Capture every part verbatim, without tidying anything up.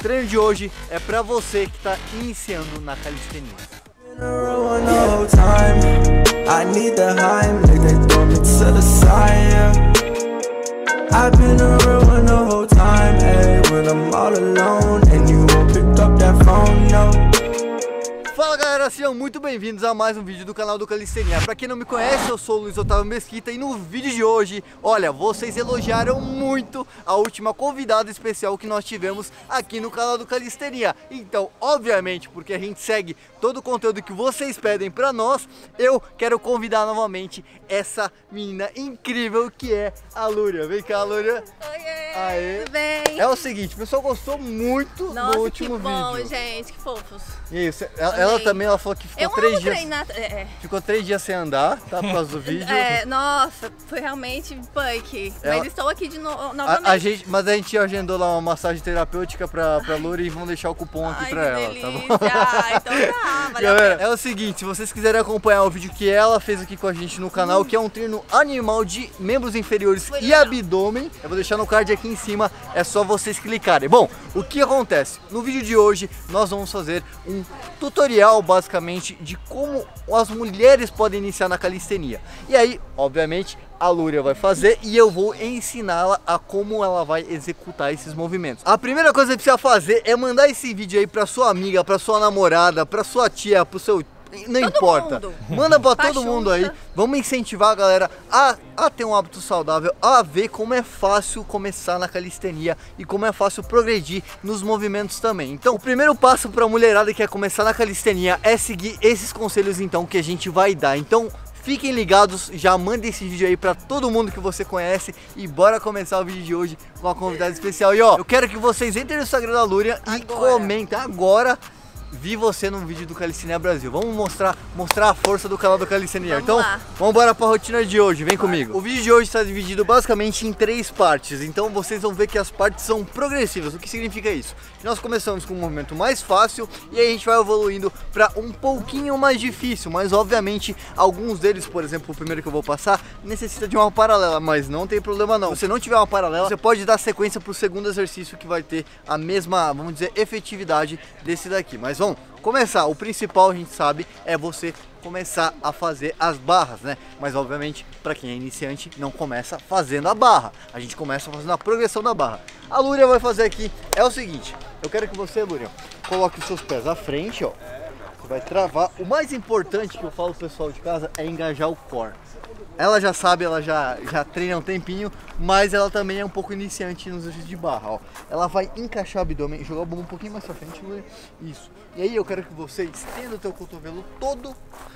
treino de hoje é pra você que tá iniciando na calistenia. Fala galera, sejam muito bem-vindos a mais um vídeo do canal do Calistenia. Pra quem não me conhece, eu sou o Luiz Otávio Mesquita e no vídeo de hoje, olha, vocês elogiaram muito a última convidada especial que nós tivemos aqui no canal do Calistenia. Então, obviamente, porque a gente segue todo o conteúdo que vocês pedem pra nós, eu quero convidar novamente essa menina incrível que é a Lúria. Vem cá, Lúria. Oiê, Aê. tudo bem? É o seguinte, o pessoal gostou muito Nossa, do último que bom, vídeo. gente, que fofos. Isso, ela, ela também ela falou que ficou Eu três amo dias. treinar. É, Ficou três dias sem andar, tá? Por causa do vídeo. é, nossa, foi realmente punk. Ela- Mas estou aqui de no novamente. A, a gente, mas a gente agendou lá uma massagem terapêutica pra, pra Lúria e vamos deixar o cupom aqui Ai, pra que ela, delícia. tá bom? Ah, então tá, valeu a Galera, pena. é o seguinte, se vocês quiserem acompanhar o vídeo que ela fez aqui com a gente no canal, que é um treino animal de membros inferiores Foi e legal. abdômen, eu vou deixar no card aqui em cima, é só vocês clicarem. Bom, o que acontece? No vídeo de hoje nós vamos fazer um tutorial basicamente de como as mulheres podem iniciar na calistenia. E aí, obviamente, a Lúria vai fazer e eu vou ensiná-la a como ela vai executar esses movimentos. A primeira coisa que precisa fazer é mandar esse vídeo aí pra sua amiga, pra sua namorada, pra sua tia, pro seu... Não Todo importa, mundo. manda pra Pra todo mundo Xuxa. aí. Vamos incentivar a galera a, a ter um hábito saudável, a ver como é fácil começar na calistenia e como é fácil progredir nos movimentos também. Então, o primeiro passo pra mulherada que quer começar na calistenia é seguir esses conselhos então que a gente vai dar. Então, fiquem ligados, já manda esse vídeo aí pra todo mundo que você conhece e bora começar o vídeo de hoje com uma convidada especial. E ó, eu quero que vocês entrem no Instagram da Lúria e Agora. comentem agora. Vi você num vídeo do Calistenia Brasil. Vamos mostrar, mostrar a força do canal do Calistenia. Vamos Então, lá. vamos embora pra rotina de hoje. Vem comigo. O vídeo de hoje está dividido basicamente em três partes. Então, vocês vão ver que as partes são progressivas. O que significa isso? Nós começamos com um movimento mais fácil e aí a gente vai evoluindo para um pouquinho mais difícil. Mas, obviamente, alguns deles, por exemplo, o primeiro que eu vou passar, necessita de uma paralela. Mas não tem problema não. Se você não tiver uma paralela, você pode dar sequência pro segundo exercício que vai ter a mesma, vamos dizer, efetividade desse daqui. Mas vamos começar. O principal, a gente sabe, é você começar a fazer as barras, né? Mas obviamente, para quem é iniciante, não começa fazendo a barra. A gente começa fazendo a progressão da barra. A Lúria vai fazer aqui é o seguinte. Eu quero que você, Lúria, coloque os seus pés à frente, ó. Você vai travar. O mais importante que eu falo pro pessoal de casa é engajar o core. Ela já sabe, ela já, já treina há um tempinho, mas ela também é um pouco iniciante nos exercícios de barra, ó. Ela vai encaixar o abdômen, jogar o bumbum um pouquinho mais pra frente, Lúria. Isso. E aí eu quero que você estenda o teu cotovelo todo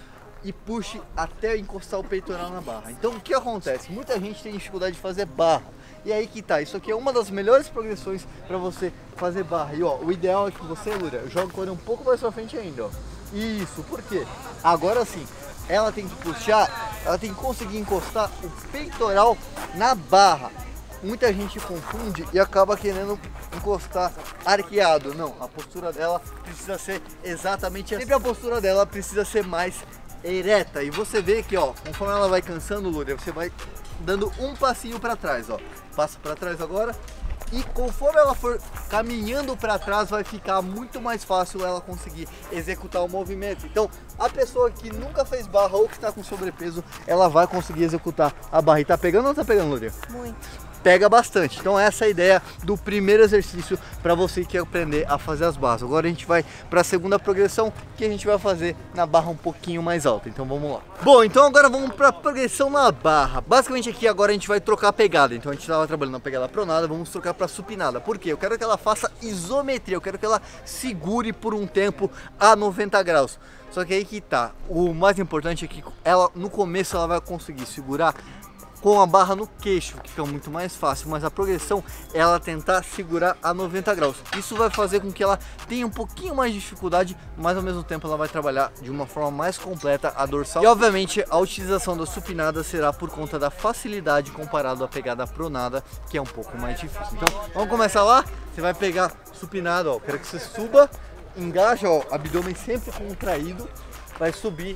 e puxe até encostar o peitoral na barra. Então o que acontece? Muita gente tem dificuldade de fazer barra. E aí que tá, isso aqui é uma das melhores progressões para você fazer barra. E ó, o ideal é que você, Lúria, joga o core um pouco mais pra frente ainda, ó. Isso, por quê? Agora sim, ela tem que puxar, ela tem que conseguir encostar o peitoral na barra. Muita gente confunde e acaba querendo encostar arqueado. Não, a postura dela precisa ser exatamente assim. Sempre a postura dela precisa ser mais ereta. E você vê que, ó, conforme ela vai cansando, Lúria, você vai dando um passinho para trás, ó. Passa para trás agora. E conforme ela for caminhando para trás, vai ficar muito mais fácil ela conseguir executar o movimento. Então, a pessoa que nunca fez barra ou que está com sobrepeso, ela vai conseguir executar a barra. E tá pegando ou não tá pegando, Lúria? Muito. Pega bastante. Então essa é a ideia do primeiro exercício para você que quer aprender a fazer as barras. Agora a gente vai para a segunda progressão, que a gente vai fazer na barra um pouquinho mais alta. Então vamos lá. Bom, então agora vamos para a progressão na barra. Basicamente aqui agora a gente vai trocar a pegada. Então a gente estava trabalhando na pegada pronada, vamos trocar para supinada. Por quê? Eu quero que ela faça isometria, eu quero que ela segure por um tempo a noventa graus. Só que aí que tá. O mais importante é que ela no começo ela vai conseguir segurar com a barra no queixo, que fica muito mais fácil, mas a progressão é ela tentar segurar a noventa graus. Isso vai fazer com que ela tenha um pouquinho mais de dificuldade, mas ao mesmo tempo ela vai trabalhar de uma forma mais completa a dorsal. E obviamente a utilização da supinada será por conta da facilidade comparado à pegada pronada, que é um pouco mais difícil. Então vamos começar lá. Você vai pegar supinada, ó, quero que você suba, engaja, ó, abdômen sempre contraído, vai subir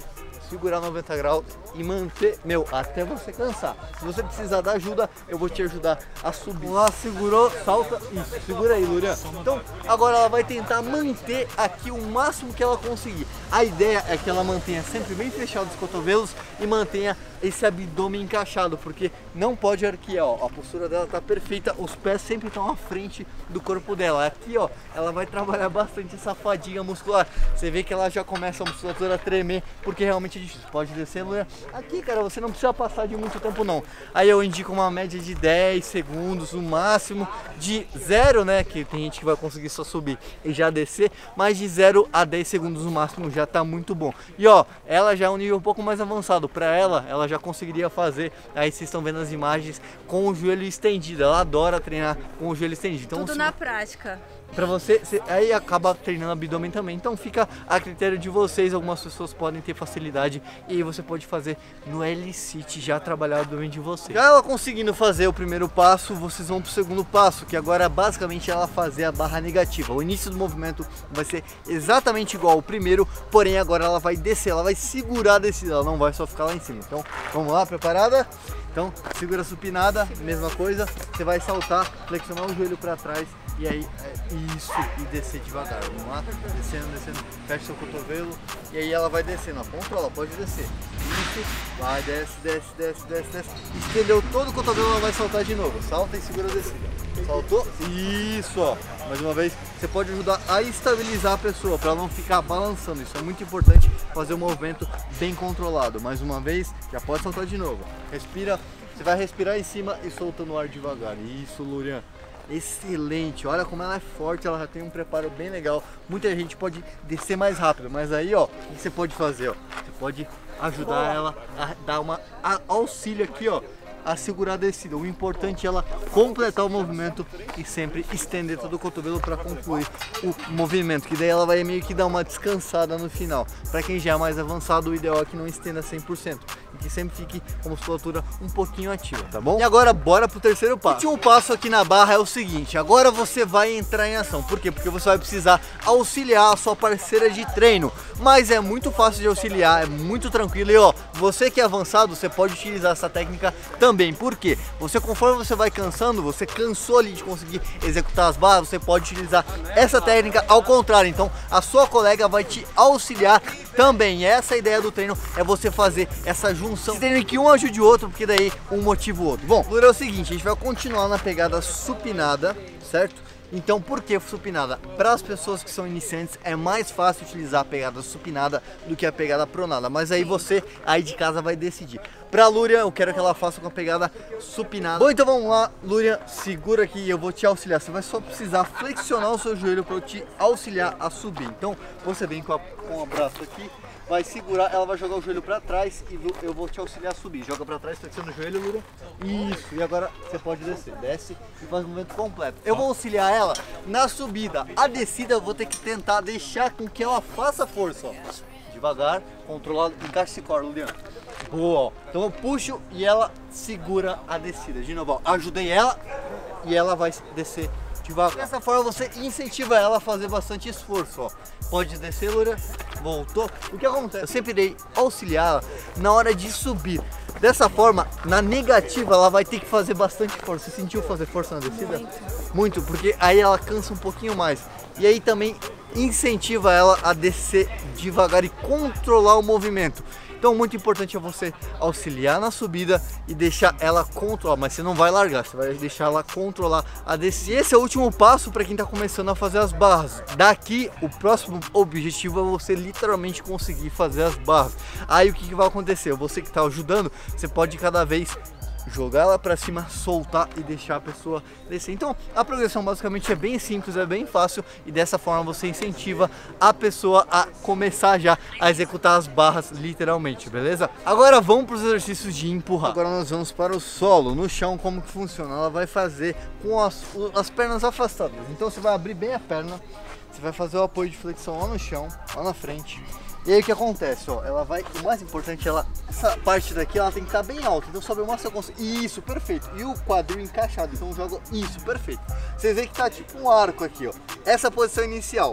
segurar noventa graus e manter, meu, até você cansar. Se você precisar da ajuda, eu vou te ajudar a subir. Lá, segurou, salta, isso, segura aí, Lurian. Então, agora ela vai tentar manter aqui o máximo que ela conseguir. A ideia é que ela mantenha sempre bem fechado os cotovelos e mantenha esse abdômen encaixado, porque não pode arquear, ó. A postura dela tá perfeita, os pés sempre estão à frente do corpo dela. Aqui, ó, ela vai trabalhar bastante essa fadiga muscular. Você vê que ela já começa a musculatura a tremer, porque realmente é difícil. Pode descer, Lurian. Aqui, cara, você não precisa passar de muito tempo, não. Aí eu indico uma média de dez segundos, no máximo, de zero, né, que tem gente que vai conseguir só subir e já descer, mas de zero a dez segundos no máximo já tá muito bom. E ó, ela já é um nível um pouco mais avançado. Pra ela, ela já conseguiria fazer, aí vocês estão vendo as imagens, com o joelho estendido. Ela adora treinar com o joelho estendido. Então, Tudo se... na prática. Pra você, você, aí acaba treinando abdômen também. Então fica a critério de vocês. Algumas pessoas podem ter facilidade e aí você pode fazer no L-Sit, já trabalhar o abdômen de vocês. Já ela conseguindo fazer o primeiro passo, vocês vão pro segundo passo, que agora é basicamente ela fazer a barra negativa. O início do movimento vai ser exatamente igual ao primeiro, porém agora ela vai descer, ela vai segurar a descida, ela não vai só ficar lá em cima. Então vamos lá, preparada? Então segura a supinada, mesma coisa, você vai saltar, flexionar o joelho para trás e aí é isso, e descer devagar. Vamos lá, descendo, descendo, fecha seu cotovelo e aí ela vai descendo, ó, controla, pode descer. Isso, vai, desce, desce, desce, desce, desce. Estendeu todo o cotovelo, ela vai saltar de novo. Salta e segura a descida. Saltou, isso, ó. Mais uma vez, você pode ajudar a estabilizar a pessoa para ela não ficar balançando. Isso é muito importante, fazer um movimento bem controlado. Mais uma vez, já pode saltar de novo. Respira, você vai respirar em cima e soltando o ar devagar. Isso, Lurian. Excelente, olha como ela é forte, ela já tem um preparo bem legal. Muita gente pode descer mais rápido, mas aí, ó, o que você pode fazer, ó? Você pode ajudar ela a dar uma a, auxílio aqui, ó, a segurar a descida. O importante é ela completar o movimento e sempre estender todo o cotovelo para concluir o movimento, que daí ela vai meio que dar uma descansada no final. Para quem já é mais avançado, o ideal é que não estenda cem por cento e que sempre fique com a musculatura um pouquinho ativa, tá bom? E agora bora pro terceiro passo. O último passo aqui na barra é o seguinte: agora você vai entrar em ação. Por quê? Porque você vai precisar auxiliar a sua parceira de treino, mas é muito fácil de auxiliar, é muito tranquilo. E ó, você que é avançado, você pode utilizar essa técnica também. Por quê? Você, conforme você vai cansando, você cansou ali de conseguir executar as barras, você pode utilizar essa técnica ao contrário. Então a sua colega vai te auxiliar também. E essa é a ideia do treino, é você fazer essa junção, esse treino que um ajude o outro, porque daí um motiva o outro. Bom, Lurian, é o seguinte, a gente vai continuar na pegada supinada, certo? Então, por que supinada? Para as pessoas que são iniciantes é mais fácil utilizar a pegada supinada do que a pegada pronada, mas aí você aí de casa vai decidir. Para a Lurian, eu quero que ela faça com a pegada supinada. Bom, então vamos lá, Lurian, segura aqui e eu vou te auxiliar. Você vai só precisar flexionar o seu joelho para eu te auxiliar a subir. Então, você vem com, a, com o braço aqui, vai segurar, ela vai jogar o joelho para trás e eu vou te auxiliar a subir. Joga para trás, flexiona o joelho, Lurian. Isso, e agora você pode descer. Desce e faz o movimento completo. Eu vou auxiliar ela na subida. A descida eu vou ter que tentar deixar com que ela faça força, ó. Devagar, controlado, encaixa esse core, Lurian. Boa, ó. Então eu puxo e ela segura a descida. De novo, ó. Ajudei ela e ela vai descer devagar. Dessa forma você incentiva ela a fazer bastante esforço, ó. Pode descer, Lurian. Voltou. O que acontece? Eu sempre irei auxiliá-la na hora de subir. Dessa forma, na negativa, ela vai ter que fazer bastante força. Você sentiu fazer força na descida? Muito. Muito, porque aí ela cansa um pouquinho mais. E aí também incentiva ela a descer devagar e controlar o movimento. Então muito importante é você auxiliar na subida e deixar ela controlar, mas você não vai largar, você vai deixar ela controlar a descida. Esse é o último passo para quem está começando a fazer as barras. Daqui, o próximo objetivo é você literalmente conseguir fazer as barras. Aí o que, que vai acontecer? Você que está ajudando, você pode cada vez jogar ela para cima, soltar e deixar a pessoa descer. Então a progressão basicamente é bem simples, é bem fácil e dessa forma você incentiva a pessoa a começar já a executar as barras literalmente, beleza? Agora vamos para os exercícios de empurrar. Agora nós vamos para o solo. No chão, como que funciona? Ela vai fazer com as, as pernas afastadas. Então você vai abrir bem a perna, você vai fazer o apoio de flexão lá no chão, lá na frente. E aí o que acontece, ó, ela vai, o mais importante, ela, essa parte daqui, ela tem que estar bem alta, então sobe o máximo que eu consigo. Isso, perfeito. E o quadril encaixado, então joga isso, perfeito. Vocês veem que tá tipo um arco aqui, ó. Essa posição inicial.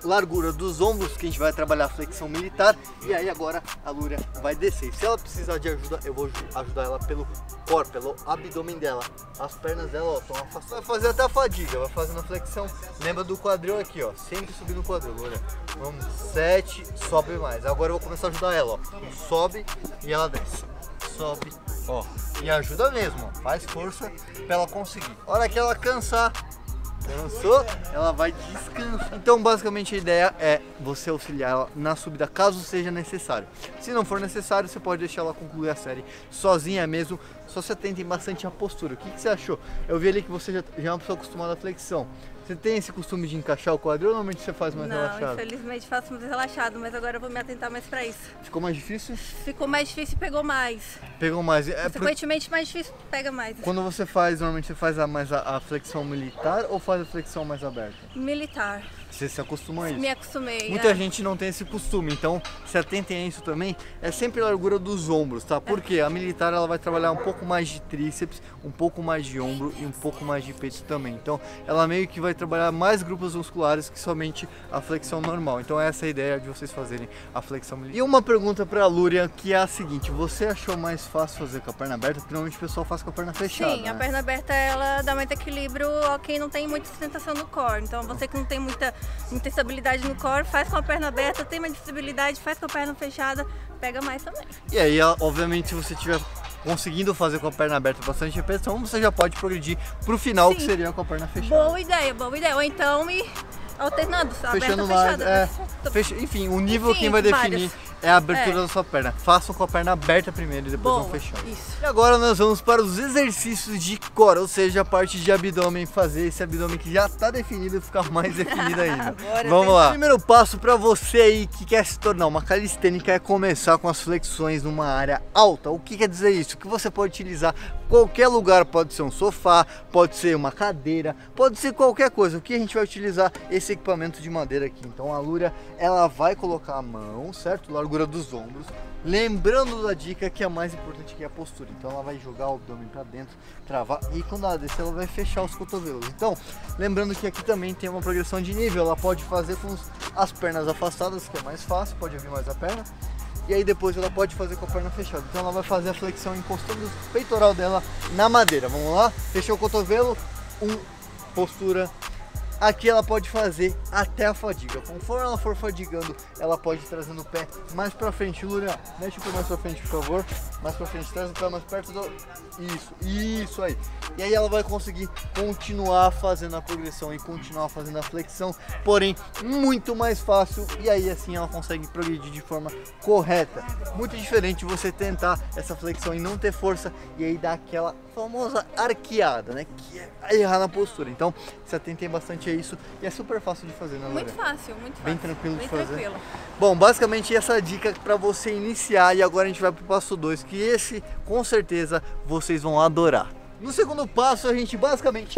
largura dos ombros, que a gente vai trabalhar a flexão militar. E aí agora a Lúria vai descer. E se ela precisar de ajuda, eu vou ajudar ela pelo core, pelo abdômen dela. As pernas dela, ó, estão afastadas. Vai fazer até a fadiga, vai fazendo a flexão. Lembra do quadril aqui, ó, sempre subindo o quadril, Lúria. Vamos, sete, sobe mais. Agora eu vou começar a ajudar ela, ó. Sobe e ela desce. Sobe, ó. E ajuda mesmo, ó. Faz força pra ela conseguir. A hora que ela cansar, cansou, ela vai descansar. Então basicamente a ideia é você auxiliar ela na subida caso seja necessário. Se não for necessário, você pode deixar ela concluir a série sozinha mesmo. Só se atentem bastante à postura. O que, que você achou? Eu vi ali que você já, já é uma pessoa acostumada à flexão. Você tem esse costume de encaixar o quadril ou normalmente você faz mais não, relaxado? Não, infelizmente faço mais relaxado, mas agora eu vou me atentar mais pra isso. Ficou mais difícil? Ficou mais difícil e pegou mais. Pegou mais. É Consequentemente por... mais difícil, pega mais. Quando você faz, normalmente você faz a, mais a, a flexão militar ou faz a flexão mais aberta? Militar. Você se acostuma a isso? Me acostumei. Muita é. gente não tem esse costume, então se atentem a isso também. É sempre a largura dos ombros, tá? Porque a militar ela vai trabalhar um pouco mais de tríceps, um pouco mais de ombro e um pouco mais de peito também. Então ela meio que vai trabalhar mais grupos musculares que somente a flexão normal. Então essa é a ideia de vocês fazerem a flexão militar. E uma pergunta pra Lúria, que é a seguinte: você achou mais fácil fazer com a perna aberta? Porque normalmente o pessoal faz com a perna fechada. Sim, né? A perna aberta ela dá muito equilíbrio a quem não tem muita sustentação no core. Então você que não tem muita muita estabilidade no core, faz com a perna aberta, tem mais estabilidade, faz com a perna fechada, pega mais também. E aí, obviamente, se você tiver conseguindo fazer com a perna aberta bastante repetição, você já pode progredir pro final, Sim. que seria com a perna fechada. Boa ideia, boa ideia. Ou então ir alternando, fechando aberta, mais, fechada. É, fecha, enfim, o nível enfim, quem vai definir várias. é a abertura É. da sua perna. Façam com a perna aberta primeiro e depois Boa, vão fechando. Isso. E agora nós vamos para os exercícios de core, ou seja, a parte de abdômen, fazer esse abdômen que já está definido e ficar mais definido ainda. Vamos lá. O primeiro passo para você aí que quer se tornar uma calistênica é começar com as flexões numa área alta. O que quer dizer isso? Que você pode utilizar qualquer lugar, pode ser um sofá, pode ser uma cadeira, pode ser qualquer coisa. O que a gente vai utilizar esse equipamento de madeira aqui. Então a Lúria, ela vai colocar a mão, certo? Largura dos ombros. Lembrando da dica que é a mais importante, que é a postura. Então ela vai jogar o abdômen para dentro, travar, e quando ela descer ela vai fechar os cotovelos. Então, lembrando que aqui também tem uma progressão de nível. Ela pode fazer com as pernas afastadas, que é mais fácil, pode abrir mais a perna. E aí depois ela pode fazer com a perna fechada. Então ela vai fazer a flexão encostando o peitoral dela na madeira. Vamos lá? Fechou o cotovelo, um, postura. Aqui ela pode fazer até a fadiga. Conforme ela for fadigando, ela pode ir trazendo o pé mais pra frente. Lúria, mexe o pé mais pra frente, por favor. Mais pra frente, traz o pé mais perto do... Isso, isso aí. E aí ela vai conseguir continuar fazendo a progressão e continuar fazendo a flexão, porém muito mais fácil. E aí assim ela consegue progredir de forma correta. Muito diferente você tentar essa flexão e não ter força e aí dar aquela famosa arqueada, né? Que é errar na postura. Então se atentem bastante a isso e é super fácil de fazer, né, Lúria? Muito fácil, muito fácil. Bem tranquilo Bem de fazer. Tranquilo. Bom, basicamente essa dica para você iniciar, e agora a gente vai pro passo dois, que esse com certeza vocês vão adorar. No segundo passo a gente basicamente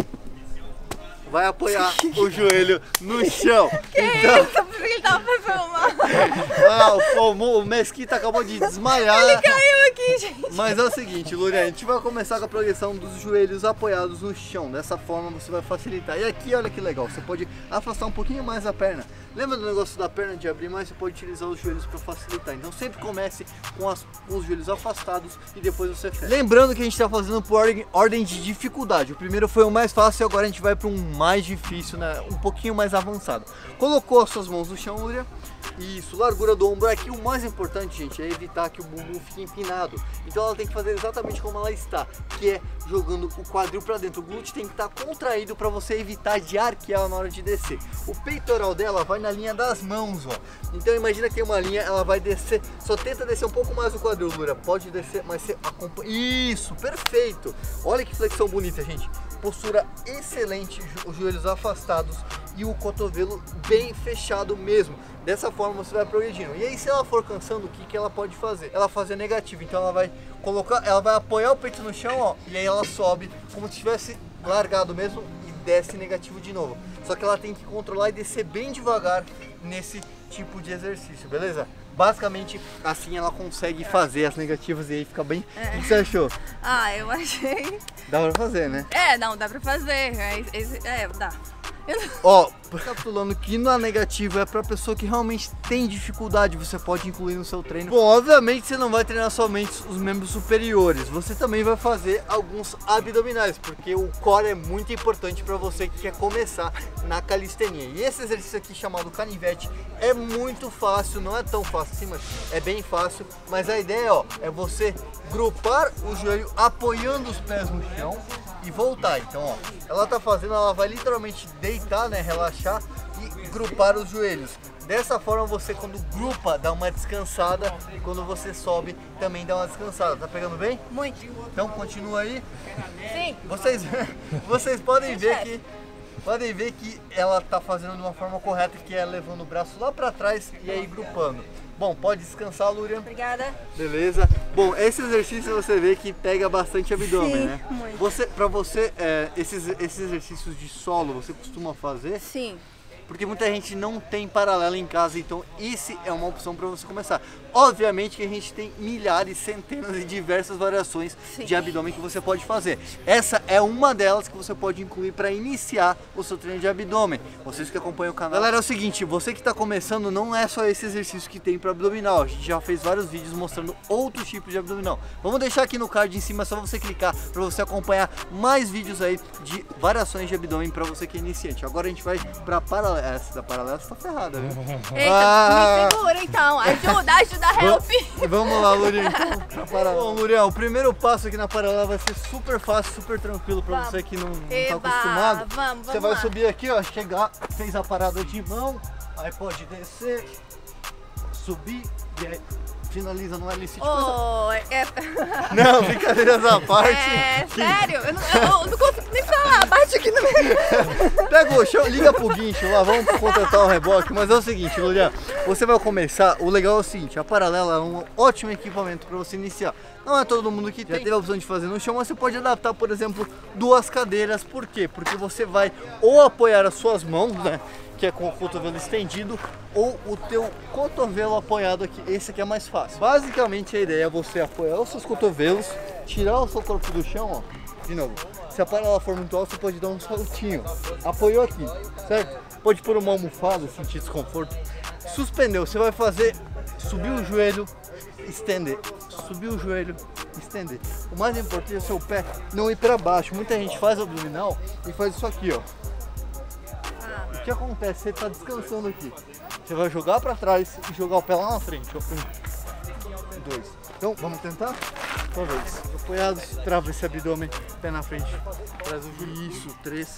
vai apoiar o joelho no chão. Que então... isso? Por que ele tava fazendo mal? Ah, o, o Mesquita acabou de desmaiar. Ele caiu aqui, gente. Mas é o seguinte, Lúria, a gente vai começar com a progressão dos joelhos apoiados no chão. Dessa forma você vai facilitar. E aqui, olha que legal, você pode afastar um pouquinho mais a perna. Lembra do negócio da perna de abrir mais? Você pode utilizar os joelhos para facilitar. Então sempre comece com, as, com os joelhos afastados e depois você fecha. Lembrando que a gente está fazendo por ordem, ordem de dificuldade. O primeiro foi o mais fácil e agora a gente vai para um mais difícil, né? Um pouquinho mais avançado. Colocou as suas mãos no chão, Lúria. Isso, largura do ombro. Aqui o mais importante, gente, é evitar que o bumbum fique empinado. Então ela tem que fazer exatamente como ela está, que é jogando o quadril para dentro. O glúteo tem que estar contraído para você evitar de arquear na hora de descer. O peitoral dela vai na linha das mãos, ó. Então imagina que tem uma linha, ela vai descer, só tenta descer um pouco mais o quadril, Lúria. Pode descer, mas você acompanha. Isso, perfeito. Olha que flexão bonita, gente. Postura excelente, os joelhos afastados e o cotovelo bem fechado mesmo. Dessa forma você vai progredindo. E aí se ela for cansando, o que, que ela pode fazer? Ela fazer negativo, então ela vai colocar, ela vai apoiar o peito no chão, ó, e aí ela sobe como se tivesse largado mesmo e desce negativo de novo. Só que ela tem que controlar e descer bem devagar nesse tipo de exercício, beleza? Basicamente assim ela consegue fazer as negativas e aí fica bem... É. O que você achou? Ah, eu achei... Dá pra fazer, né? É, não, dá pra fazer. É, é, dá. Ó, recapitulando que na negativa é pra pessoa que realmente tem dificuldade, você pode incluir no seu treino. Bom, obviamente você não vai treinar somente os membros superiores, você também vai fazer alguns abdominais, porque o core é muito importante para você que quer começar na calistenia. E esse exercício aqui chamado canivete é muito fácil, não é tão fácil assim, mas é bem fácil, mas a ideia, ó, é você grupar o joelho apoiando os pés no chão e voltar. Então, ó, ela tá fazendo, ela vai literalmente deitar, né, relaxar e grupar os joelhos. Dessa forma você, quando grupa, dá uma descansada, e quando você sobe também dá uma descansada. Tá pegando bem? Muito. Então continua aí. Sim. Vocês, vocês podem Sim, ver chefe. que podem ver que ela tá fazendo de uma forma correta, que é levando o braço lá para trás e aí grupando. Bom, pode descansar, Lúria. Obrigada. Beleza. Bom, esse exercício você vê que pega bastante abdômen, Sim, né? muito. Você, pra você, é, esses, esses exercícios de solo, você costuma fazer? Sim. Porque muita gente não tem paralelo em casa, então esse é uma opção para você começar. Obviamente que a gente tem milhares, centenas e diversas variações Sim. de abdômen que você pode fazer. Essa é uma delas que você pode incluir para iniciar o seu treino de abdômen. Vocês que acompanham o canal. Galera, é o seguinte, você que está começando, não é só esse exercício que tem para abdominal. A gente já fez vários vídeos mostrando outros tipos de abdominal. Vamos deixar aqui no card em cima, só você clicar para você acompanhar mais vídeos aí de variações de abdômen para você que é iniciante. Agora a gente vai para paralela. Essa da paralela está ferrada, viu? Eita, Ah! me segura então. Ajuda, ajuda, help. Vamos lá, Lurian. Então, bom, Lurian, o primeiro passo aqui na paralela vai ser super fácil, super tranquilo para Vamos. você que não, não Eba, tá acostumado. vamos, vamos Você vai lá. subir aqui, ó, chegar, fez a parada de mão, aí pode descer, subir e aí finaliza no L C. Oh, é... Não, brincadeiras à parte. É, sério? Eu não, eu não consigo nem falar. Bate aqui no meio. Pega o chão, liga pro guincho lá, vamos contratar o reboque. Mas é o seguinte, Lurian, você vai começar, o legal é o seguinte, a paralela é um ótimo equipamento para você iniciar. Não é todo mundo que já teve a opção de fazer no chão, mas você pode adaptar, por exemplo, duas cadeiras. Por quê? Porque você vai ou apoiar as suas mãos, né, que é com o cotovelo estendido, ou o teu cotovelo apoiado aqui. Esse aqui é mais fácil. Basicamente a ideia é você apoiar os seus cotovelos, tirar o seu corpo do chão, ó. De novo, se a paralela for muito alta, você pode dar um saltinho. Apoiou aqui, certo? Pode pôr uma almofada, sentir desconforto. Suspendeu, você vai fazer, subir o joelho, estender, subir o joelho, estender. O mais importante é o seu pé não ir para baixo. Muita gente faz abdominal e faz isso aqui, ó. O que acontece? Você está descansando aqui. Você vai jogar para trás e jogar o pé lá na frente. Ó. Um, dois. Então, vamos tentar? Talvez. Apoiados, trava esse abdômen, pé na frente. Traz o joelho. Isso. Três,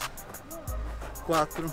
quatro,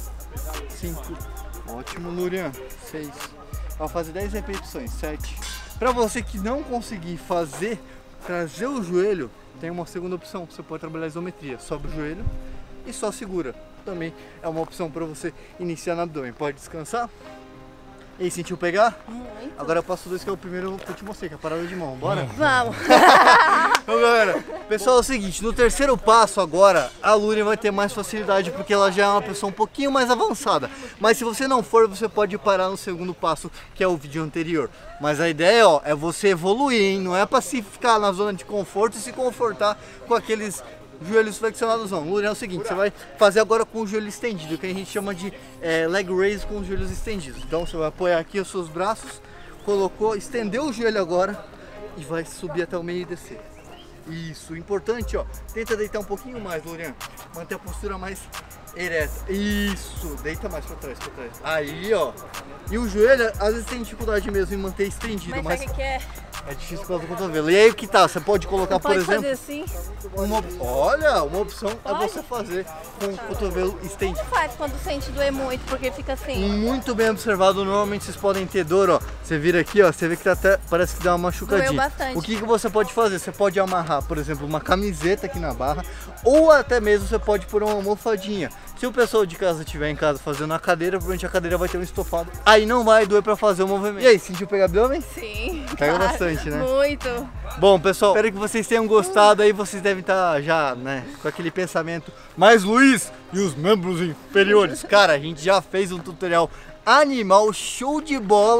cinco. Ótimo, Lurian. Seis. Vai fazer dez repetições. Sete. Para você que não conseguir fazer, trazer o joelho, tem uma segunda opção. Você pode trabalhar a isometria. Sobe o joelho e só segura. Também é uma opção para você iniciar no abdômen. Pode descansar. E aí, sentiu pegar? Muito. Agora eu passo dois, que é o primeiro que eu te mostrei, que é a parada de mão. Bora? Vamos. Então, galera, pessoal, é o seguinte, no terceiro passo agora, a Lurian vai ter mais facilidade, porque ela já é uma pessoa um pouquinho mais avançada. Mas se você não for, você pode parar no segundo passo, que é o vídeo anterior. Mas a ideia, ó, é você evoluir, hein? Não é para se ficar na zona de conforto e se confortar com aqueles joelhos flexionados não. Lurian, é o seguinte, você vai fazer agora com o joelho estendido, que a gente chama de é, leg raise com os joelhos estendidos. Então você vai apoiar aqui os seus braços, colocou, estendeu o joelho agora e vai subir até o meio e descer. Isso, importante, ó, tenta deitar um pouquinho mais, Lurian, manter a postura mais ereta. Isso, deita mais pra trás, pra trás. Aí, ó, e o joelho às vezes tem dificuldade mesmo em manter estendido, Mas mas, sabe o que é? é difícil por causa do cotovelo. E aí o que tá? Você pode colocar, por Pode exemplo, fazer assim? uma, olha, uma opção Pode? é você fazer com o cotovelo estendido. Como faz quando sente doer muito? Porque fica assim. Muito bem observado, normalmente vocês podem ter dor, ó. Você vira aqui, ó, você vê que tá até, parece que dá uma machucadinha. Doeu bastante. O que, que você pode fazer? Você pode amarrar, por exemplo, uma camiseta aqui na barra, ou até mesmo você pode pôr uma almofadinha. Se o pessoal de casa estiver em casa fazendo a cadeira, provavelmente a cadeira vai ter um estofado. Aí não vai doer pra fazer o movimento. E aí, sentiu pegar abdômen? Sim. Pega claro. bastante, né? Muito. Bom, pessoal, espero que vocês tenham gostado. Aí vocês devem estar já, né, com aquele pensamento. Mas Luiz, e os membros inferiores? Cara, a gente já fez um tutorial animal, show de bola,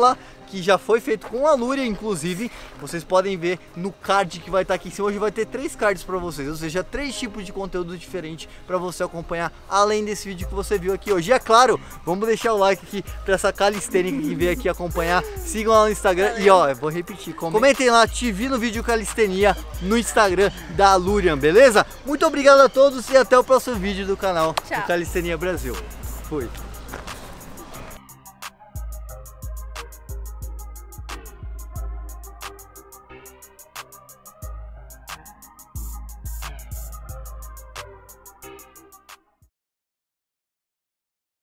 que já foi feito com a Lúria, inclusive. Vocês podem ver no card que vai estar aqui em cima. Hoje vai ter três cards para vocês, ou seja, três tipos de conteúdo diferente para você acompanhar, além desse vídeo que você viu aqui hoje. E é claro, vamos deixar o like aqui para essa calistênica que veio aqui acompanhar. Sigam lá no Instagram e ó, eu vou repetir, comentem lá, te vi no vídeo calistenia no Instagram da Lúria, beleza? Muito obrigado a todos e até o próximo vídeo do canal do Calistenia Brasil. Fui!